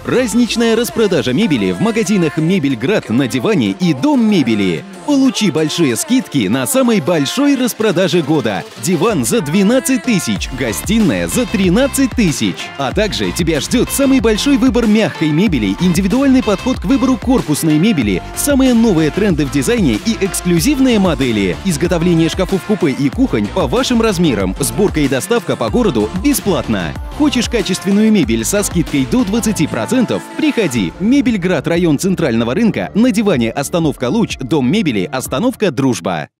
Праздничная распродажа мебели в магазинах «Мебельград» на диване и «Дом мебели». Получи большие скидки на самой большой распродаже года. Диван за 12 тысяч, гостиная за 13 тысяч. А также тебя ждет самый большой выбор мягкой мебели, индивидуальный подход к выбору корпусной мебели, самые новые тренды в дизайне и эксклюзивные модели. Изготовление шкафов-купе и кухонь по вашим размерам. Сборка и доставка по городу бесплатно. Хочешь качественную мебель со скидкой до 20%? Приходи. Мебельград, район Центрального рынка, на диване остановка «Луч», Дом мебели, остановка «Дружба».